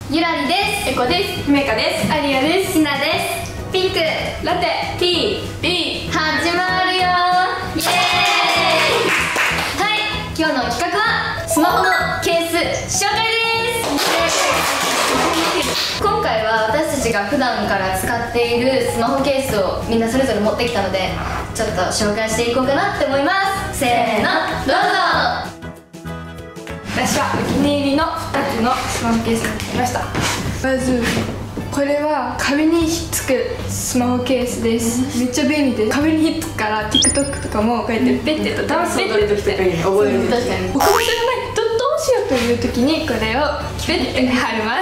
ゆらりです。 えこです。めかです。 ありやです。ひなです。ピンクラテ T B 始まるよ。イエーイ。はい、今日の企画はスマホのケース紹介です。今回は私たちが普段から使っているスマホケースをみんなそれぞれ持ってきたので、ちょっと紹介していこうかなって思います。せーの、どうぞ。 私はお気に入りの2つのスマホケースになりました。まずこれは壁にひっつくスマホケースです。めっちゃ便利です。壁にひっつくから TikTok とかもこうやってペッてやったらダンス踊る時とかに覚える。確かに僕も知らないどうしようという時にこれをペッて貼ります。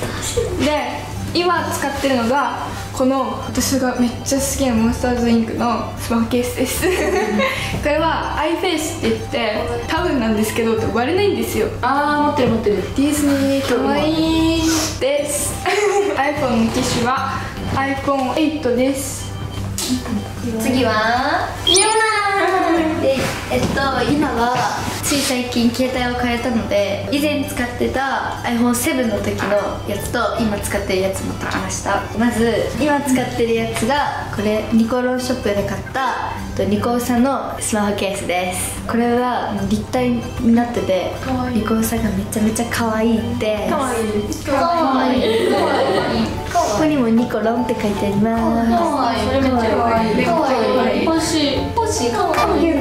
で今使ってるのがこの私がめっちゃ好きなモンスターズインクのスマホケースですこれは iFace って言って多分なんですけど割れないんですよ。あー持ってるディズニーかわいいです iPhone の機種は iPhone8 です。 次はユナで、今はつい最近携帯を変えたので、以前使ってた iPhone7 の時のやつと今使ってるやつ持ってきました。まず今使ってるやつがこれニコロショップで買ったニコウサのスマホケースです。これは立体になっててニコウサがめちゃめちゃ可愛いってかわいいここにもニコロンって書いてあります。かわいい。それめっちゃかわいい。かわいい。欲しい。かわいい。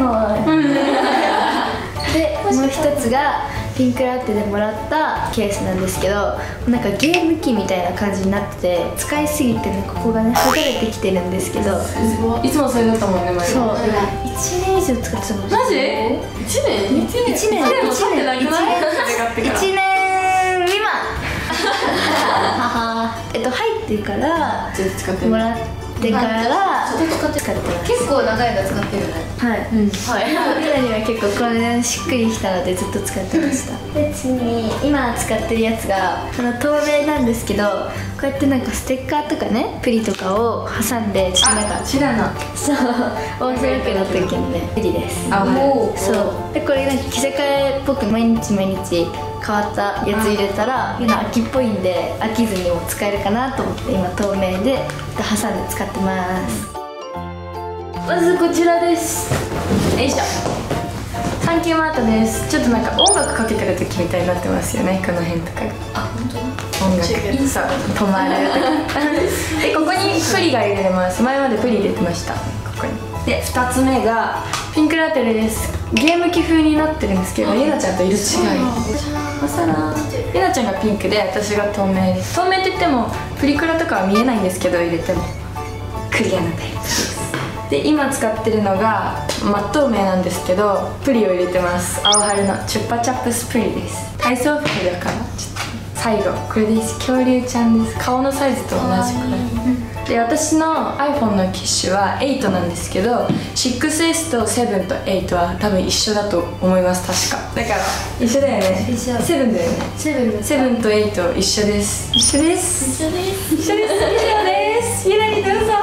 で、もう一つがピンクラテでもらったケースなんですけど、なんかゲーム機みたいな感じになってて、使いすぎてねここがね剥がれてきてるんですけど、 いつもそれだったもんね前。 そう。1年以上使ってたの。 マジ？1年未満。 入ってからもらってから使ってます。結構長い間使ってるよね。はい。ひなには結構これしっくりきたのでずっと使ってました。で次に今使ってるやつがこの透明なんですけど、こうやってなんかステッカーとかねプリとかを挟んでちょっとなんかそう面白くなった時のねプリです。そうでこれなんか着せ替えっぽく毎日変わったやつ入れたら秋っぽいんで飽きずにも使えるかなと思って今透明で挟んで使ってます。まずこちらです。よいしょ。サンキューマートです。ちょっとなんか音楽かけてる時みたいになってますよね、この辺とかが。あ、本当だ。音楽そう止まるでここにプリが入れれます。前までプリ入れてました。ここにで2つ目がピンクラテルです。ゲーム機風になってるんですけど、ゆなちゃんと色違い。お皿ゆなちゃんがピンクで私が透明です。透明って言ってもプリクラとかは見えないんですけど、入れてもクリアなタイプです。で今使ってるのが真っ透明なんですけどプリを入れてます。青春のチュッパチャップスプリです。体操服だからちょっと最後これです。恐竜ちゃんです。顔のサイズと同じくらいで、私の iPhone の機種は8なんですけど 6S と7と8は多分一緒だと思います。確かだから一緒だよね。7だよね。7と8一緒です。一緒です。ゆらにどうぞ。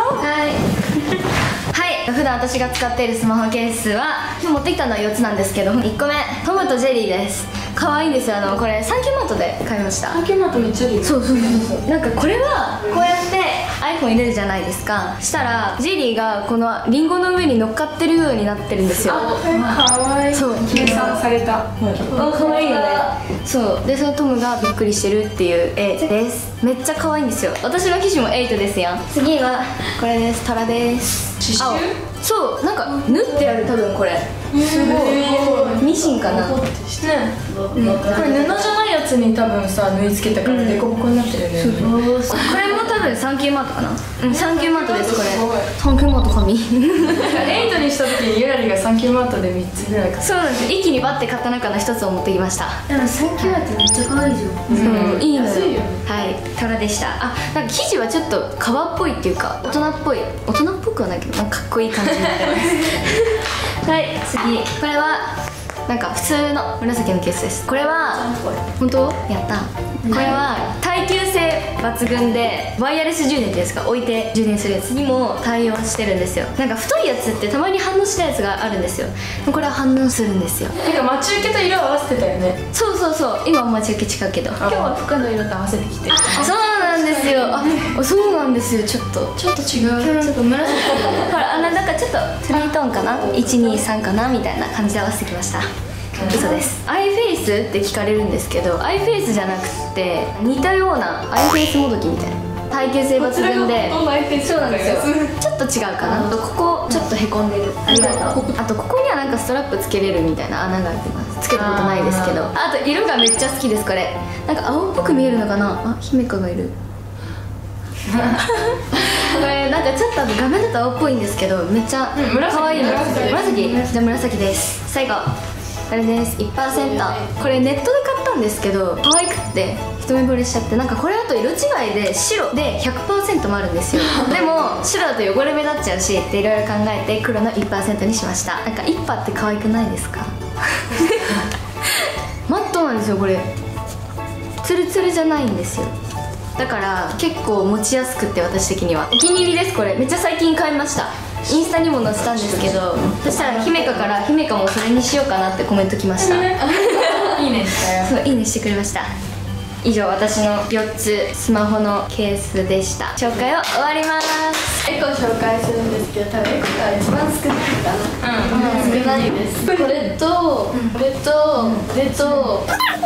普段私が使っているスマホケースは今日持ってきたのは4つなんですけど、1個目トムとジェリーです。可愛いんですよ。これサンキューマートで買いました。サンキューマートめっちゃいい。そうなんかこれはこうやって iPhone 入れるじゃないですか。したらジェリーがこのリンゴの上に乗っかってるようになってるんですよ。 かわいい。そう計算された。 かわいいよね。そうでそのトムがびっくりしてるっていう絵です。めっちゃ可愛いんですよ。私の機種も8ですよ。次はこれです。トラです。そうなんか縫ってある。多分これすごいミシンかな。これ布じゃないやつに多分さ縫い付けたからデコボコになってるね。これも多分サンキューマートかな。サンキューマートです。これサンキューマート紙8にした時にゆらりがサンキューマートで3つぐらいか。そうなんです。一気にバッて買った中の1つを持ってきました。でもサンキューマートめっちゃ可愛いじゃん。いいのよ。はいトラでした。なんか生地はちょっと革っぽいっていうか大人っぽくはないけどかっこいい感じになってますはい次これはなんか普通の紫のケースです。これは本当やった。これは耐久性抜抜群で、ワイヤレス充電っていうんですか、置いて充電するやつにも対応してるんですよ。なんか太いやつってたまに反応しないやつがあるんですよ。これは反応するんですよ。 なんか待ち受けと色合わせてたよね。 そうそうそう、今は待ち受け違うけど、 今日は服の色と合わせてきて。 そうなんですよ。そうなんですよ。ちょっと違う。 ちょっと紫ほら、なんかちょっとトゥリートーンかな、123かなみたいな感じで合わせてきました。嘘です。アイフェイスって聞かれるんですけど、アイフェイスじゃなくて似たようなアイフェイスもどきみたいな耐久性抜群で、そうなんですよ。ちょっと違うかな。ここちょっとへこんでる。ありがとう。あとここにはなんかストラップつけれるみたいな穴が開いてます。つけたことないですけど、あと色がめっちゃ好きです。これなんか青っぽく見えるのかな。あ、姫香がいる。これなんかちょっと画面だと青っぽいんですけど、めっちゃ可愛いの。紫。じゃあ紫です。最後これです。 1%。 これネットで買ったんですけど、可愛くって一目惚れしちゃって、なんかこれだと色違いで白で 100% もあるんですよ。でも白だと汚れ目立っちゃうしっていろいろ考えて黒の 1% にしました。なんか1パって可愛くないですか？マットなんですよこれ。ツルツルじゃないんですよ。だから結構持ちやすくって、私的にはお気に入りです。これめっちゃ最近買いました。インスタにも載せたんですけど、そしたら姫香から、姫香もそれにしようかなってコメント来ました。いいいねしたよ。 そう、いいねしてくれました。以上、私の4つスマホのケースでした。紹介を終わります。 エコ紹介するんですけど、多分エコが一番少ないかな。少ないです。これとこれとこれと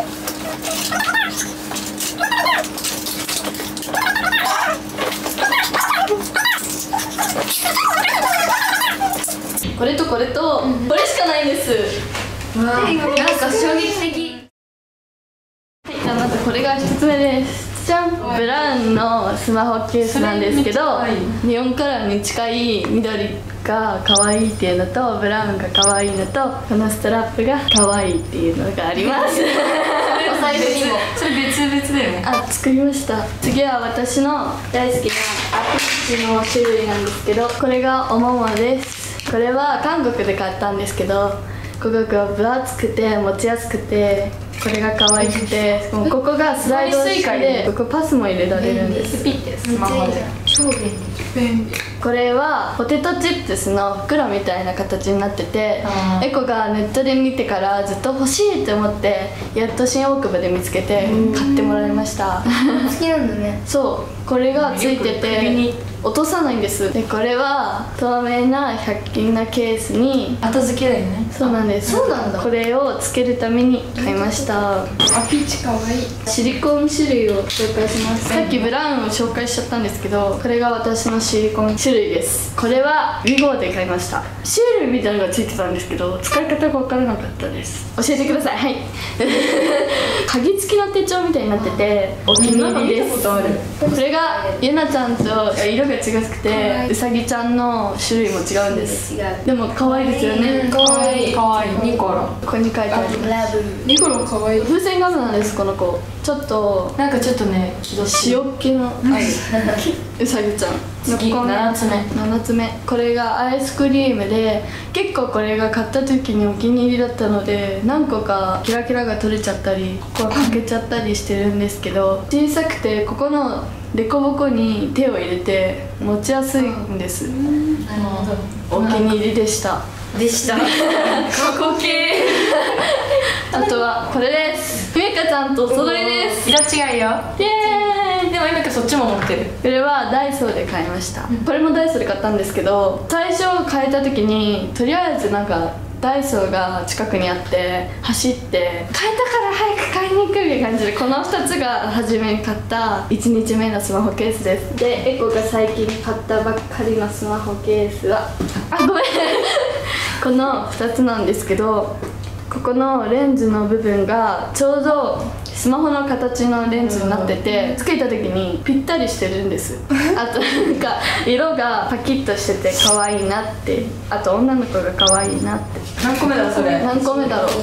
これとこれとこれしかないんです。 なんか衝撃的。 はい、じゃあまずこれが1つ目です。じゃん、ブラウンのスマホケースなんですけど、ネオンカラーに近い緑が可愛いっていうのと、ブラウンが可愛いのと、このストラップが可愛いっていうのがあります。お財布にもそれ別々だよね。 あ、作りました。次は私の大好きなアピッチの種類なんですけど、これがおももです。これは韓国で買ったんですけど、ここが分厚くて持ちやすくて、これが可愛くて、ここがスライドしてここパスも入れられるんです。 ピッてスマホで超便利。 便利。 これはポテトチップスの袋みたいな形になってて、エコがネットで見てからずっと欲しいって思って、やっと新大久保で見つけて買ってもらいました。 好きなんだね。 そう、これがついてて落とさないんです。でこれは透明な100均なケースに後付けだよね。 そうなんです。 そうなんだ。 これをつけるために買いました。 アピーチかわいい。 シリコン種類を紹介します。さっきブラウンを紹介しちゃったんですけど、これが私のシリコン種類です。これはウィゴーで買いました。シールみたいなのがついてたんですけど、使い方が分からなかったです。教えてください。はい。鍵付きの手帳みたいになっててお気に入りです。これがゆなちゃんと色が違くて、うさぎちゃんの種類も違うんです。でも可愛いですよね。 可愛い可愛い。ニコロ。 ここに書いてあります。 ニコロ可愛い。 風船ガムなんです。この子ちょっとなんかちょっとね、 塩っ気のうさぎちゃん。 次7つ目。 7つ目。これがアイスクリームで、結構これが買った時にお気に入りだったので、何個かキラキラが取れちゃったり、ここは欠けちゃったりしてるんですけど、小さくてここのデコボコに手を入れて持ちやすいんです。 なるほど。 お気に入りでした。 でした。 過去形。 あとはこれです。ゆめかちゃんとお揃いです。 色違いよ。 イエーイ。 でも今そっちも持ってる。 これはダイソーで買いました。これもダイソーで買ったんですけど、最初買えた時にとりあえずなんかダイソーが近くにあって走って買えたから早く買いに行くみたいな感じで、この2つが初めに買った1日目のスマホケースです。でエコが最近買ったばっかりのスマホケースはごめんこの2つなんですけど、ここのレンズの部分がちょうどスマホの形のレンズになってて、つけた時にぴったりしてるんです。あとなんか色がパキッとしてて可愛いなって、あと女の子が可愛いなって。 何個目だそれ。 何個目だろう。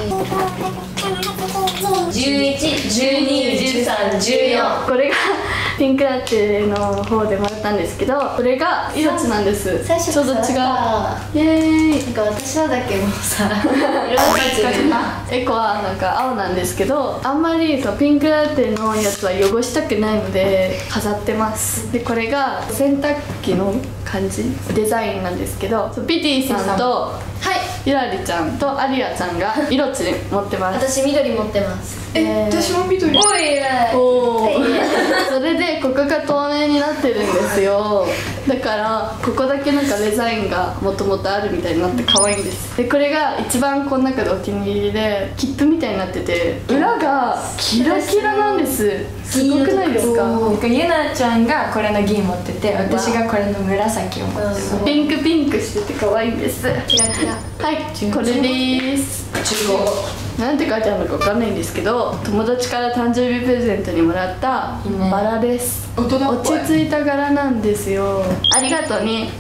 2、3、4、11、12、13、14。 これがピンクラテの方でもらったんですけど、これが命なんです。 最初ちょうど違う。イエーイ。 なんか私のだけもさ色がエコはなんか青なんですけど、あんまりそうピンクラテのやつは汚したくないので飾ってます。でこれが洗濯機の感じデザインなんですけど、ピティさんとゆらりちゃんとアリアちゃんが色地持ってます。 私緑持ってます。 私も緑。 おいおそれでここが透明になってるんですよ。だからここだけなんかデザインがもともとあるみたいになって可愛いんです。でこれが一番この中でお気に入りで、切符みたいになってて裏がキラキラなんです。すごくないですか？ ゆなちゃんがこれの銀持ってて、私がこれの紫を持ってて、 ピンクピンクしてて可愛いんです。 キラキラ。 はい、これです。なんて書いてあるのかわかんないんですけど、友達から誕生日プレゼントにもらったバラです。落ち着いた柄なんですよ。ありがとうね。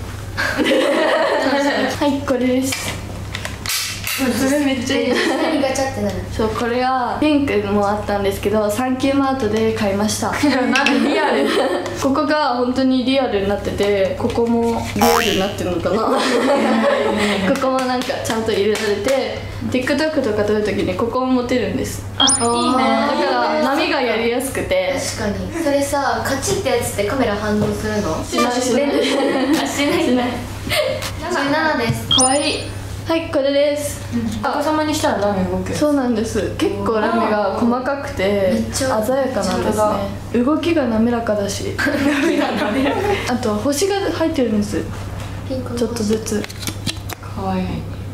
はい、これです。 それめっちゃいい。 何ガチャってなる。 そう、これはピンクもあったんですけど、サンキューマートで買いました。 なんでリアルここが本当にリアルになってて、ここもリアルになってるのかな。ここもなんかちゃんと入れられて、 TikTok とか撮るときにここを持てるんです。 いいね。 だから波がやりやすくて。 確かに。それさ、カチってやつってカメラ反応するの？ しないしない。 しない。17です。 可愛い。 はい、これです。 お子様にしたらラメ動く。 そうなんです。結構ラメが細かくて鮮やかなんですね。動きが滑らかだし、あと星が入ってるんです。ちょっとずつ。 可愛い。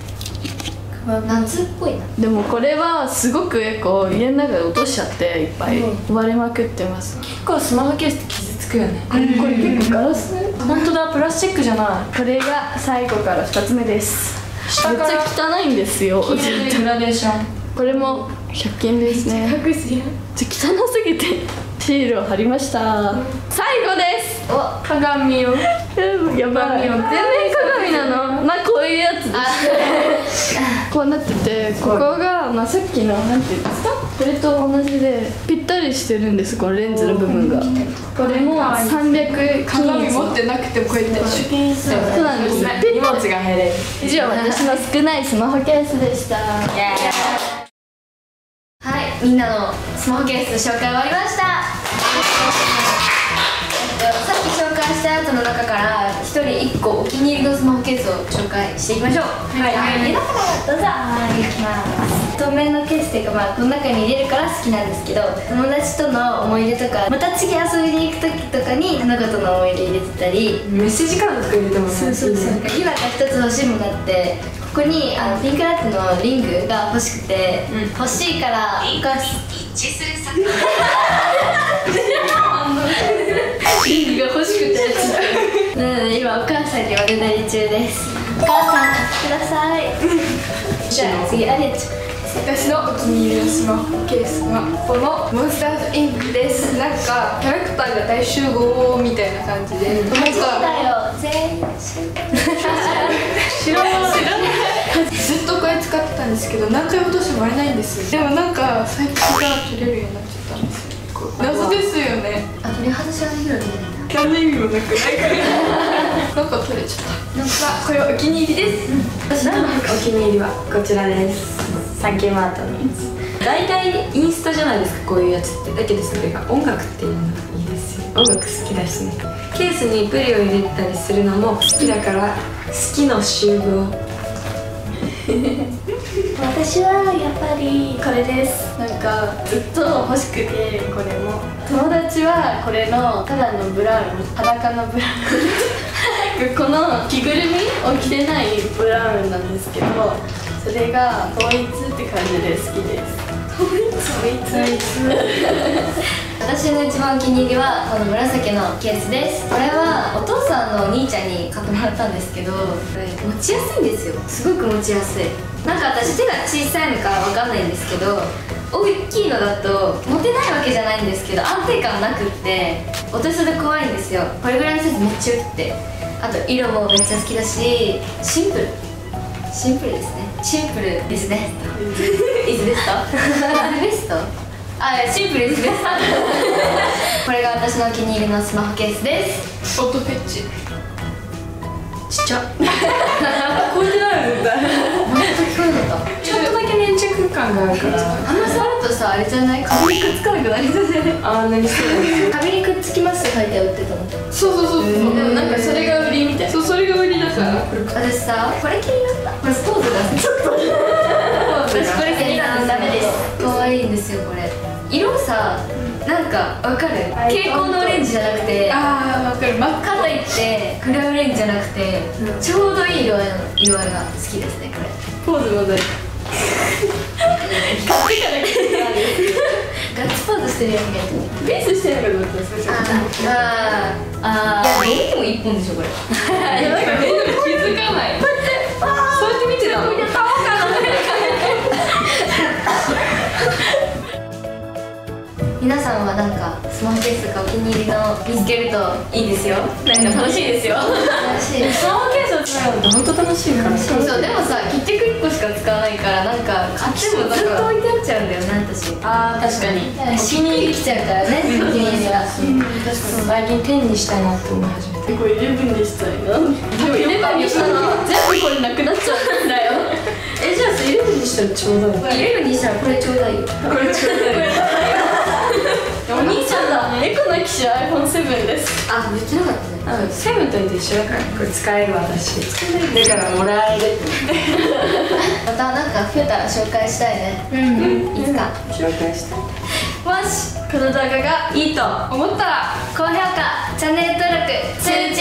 夏っぽいな。 でもこれはすごくこう家の中で落としちゃっていっぱい割れまくってます。 結構スマホケースって傷つくよね。 これ結構ガラス。 本当だ、プラスチックじゃない。 これが最後から2つ目です。めっちゃ汚いんですよ。 グラデーション。 これも100均ですね。汚すぎてシールを貼りました。最後です。 お、 鏡を。 やばい。全然鏡なの。まあこういうやつです。こうなってて、ここがまあさっきのなんていうんですか、これと同じでぴったりしてるんです。このレンズの部分が。これも300 鏡持ってなくてもこうやってシュピーン。 そうなんです。 荷物が減る。 以上、私の少ないスマホケースでした。 はい、みんなのスマホケース紹介終わりました。さっき紹介したやつの中から1人1個お気に入りのスマホケースを紹介していきましょう。はい、どうぞ。はい、いきます。透明のケースっていうか、まあこの中に入れるから好きなんですけど、友達との思い出とか、また次遊びに行く時とかにその子との思い出入れてたり、 メッセージカードとか入れてもね。 そう今が1つ欲しいものがあって、ここにピンクラテのリングが欲しくて、欲しいからお母さんリングが欲しくてなので今お母さんにおねだり中です。お母さん買ってください。じゃあ次あれちゃん。 私のお気に入りのスマホケースはこのモンスターズインクです。なんかキャラクターが大集合みたいな感じで、なんかだよ全員知らないずっとこれ使ってたんですけど、何回落としても割れないんですよ。でもなんか最近から取れるようになっちゃったんですよ。謎ですよね。 あ、取り外しができるんだ。 何の意味もなくないなんか取れちゃった。なんかこれはお気に入りです。 私のお気に入りはこちらです。サンキューマートのやつ。大体インスタじゃないですか、こういうやつって。だけどそれが音楽っていうのがいいですよ。音楽好きだしね。ケースにプリを入れたりするのも好きだから、好きの集合。 私はやっぱりこれです。なんかずっと欲しくて、これも友達はこれのただのブラウン、裸のブラウンこの着ぐるみを着てないブラウンなんですけど、それが統一って感じで好きです。統一私の一番お気に入りはこの紫のケースです。これはお父さんのお兄ちゃんに買ってもらったんですけど、これ持ちやすいんですよ。すごく持ちやすい。なんか私手が小さいのかわかんないんですけど、大きいのだと持てないわけじゃないんですけど、安定感なくって落としそうで怖いんですよ。これぐらいのサイズめっちゃよくて、あと色もめっちゃ好きだし、シンプルですね。シンプルですね。イズベスト？イズベスト？あ、シンプルですね。ここれが私のお気に入りのスマホケースです。 オートフェッチちっちゃこうやってないよ絶対。 聞こえなかった。 ちょっとだけ粘着感があるから。 あんま触るとさ、あれじゃない？壁にくっつかなくなりそうじゃない？ あー、何してる？ 壁にくっつきますって書いて売ってたの。 そうそうそうそう、 でもなんかそれが売りみたいな。 そう、それが売りだから。 私さ、これ気になった。これポーズがちょっと私これ気になった。ダメです。可愛いんですよこれ。色さ、なんかわかる？蛍光のオレンジじゃなくて、 ああ、わかる。真っかといってグレーオレンジじゃなくて、ちょうどいい色合いが好きですねこれ。 ポーズも大事。 ガッツポーズしてるやつがベースしてるのかと思ったんですよ。 いや、でも一本でしょこれ。 いや、なんか目で気づかない。そうやって見てたの。 皆さんはなんかスマホケースとかお気に入りの見つけるといいですよ。なんか楽しいですよ。楽しい。 スマホケースを使うの本当楽しいから。 そうでもさ、結局1個しか使わないからなんか買ってもずっと置いてあっちゃうんだよね私。 あー、確かに。 しっくりきちゃうからね、お気に入りが。 確かに最近10にしたいなって思い始めて。 これ11にしたいな。でも11にしたら全部これなくなっちゃうんだよ。 じゃあさ、11にしたらちょうどいい。 11にしたらこれちょうだいよ。 これちょうどいい。 お兄ちゃんだ。エコな機種 iPhone7 です。 あ、言ってなかったね。 セブンと一緒だから。これ使える私。だからもらえる。 またなんか増えたら紹介したいね。いつか紹介したい。 もしこの動画がいいと思ったら高評価、チャンネル登録、通知